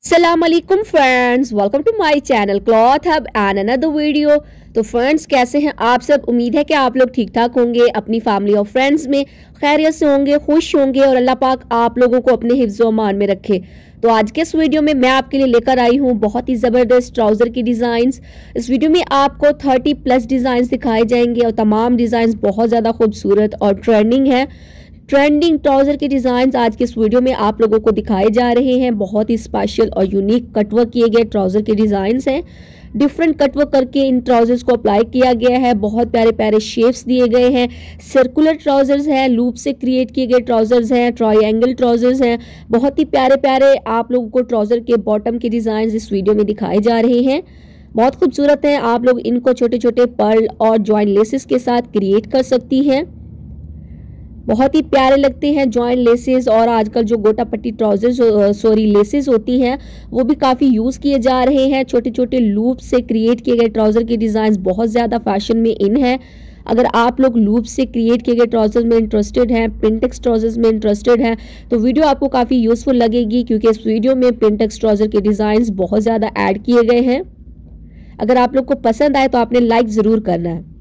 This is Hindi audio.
अस्सलामुअलैकुम friends, welcome to my channel cloth hub and another video. तो फ्रेंड्स, कैसे हैं आप सब? उम्मीद है कि आप लोग ठीक ठाक होंगे, अपनी फैमिली और फ्रेंड्स में खैरियत से होंगे, खुश होंगे और अल्लाह पाक आप लोगों को अपने हिफ्ज़ व अमान में रखे। तो आज के इस वीडियो में मैं आपके लिए लेकर आई हूँ बहुत ही ज़बरदस्त ट्राउज़र की डिज़ाइंस। इस वीडियो में आपको 30+ डिज़ाइंस दिखाए जाएंगे और तमाम डिज़ाइंस बहुत ज़्यादा खूबसूरत और ट्रेंडिंग है। ट्रेंडिंग ट्राउजर के डिजाइन आज के इस वीडियो में आप लोगों को दिखाए जा रहे हैं। बहुत ही स्पेशल और यूनिक कटवर्क किए गए ट्राउजर के डिजाइन्स हैं। डिफरेंट कटवर्क करके इन ट्राउजर्स को अप्लाई किया गया है। बहुत प्यारे प्यारे शेप्स दिए गए हैं। सर्कुलर ट्राउजर्स हैं, लूप से क्रिएट किए गए ट्राउजर्स हैं, ट्रायंगल ट्राउजर्स हैं। बहुत ही प्यारे प्यारे आप लोगों को ट्राउजर के बॉटम के डिजाइन इस वीडियो में दिखाए जा रहे हैं। बहुत खूबसूरत है। आप लोग इनको छोटे छोटे पर्ल और जॉइंट लेसेस के साथ क्रिएट कर सकती हैं। बहुत ही प्यारे लगते हैं जॉइंट लेसेस। और आजकल जो गोटा पट्टी ट्राउजर्स लेसेस होती हैं वो भी काफ़ी यूज़ किए जा रहे हैं। छोटे छोटे लूप से क्रिएट किए गए ट्राउज़र के डिज़ाइन बहुत ज़्यादा फैशन में इन है। अगर आप लोग लूप से क्रिएट किए गए ट्राउजर्स में इंटरेस्टेड हैं, प्रिंटेक्स ट्राउजर्स में इंटरेस्टेड हैं, तो वीडियो आपको काफ़ी यूज़फुल लगेगी, क्योंकि इस वीडियो में प्रिंटेक्स ट्राउजर के डिज़ाइन बहुत ज़्यादा ऐड किए गए हैं। अगर आप लोग को पसंद आए तो आपने लाइक ज़रूर करना है।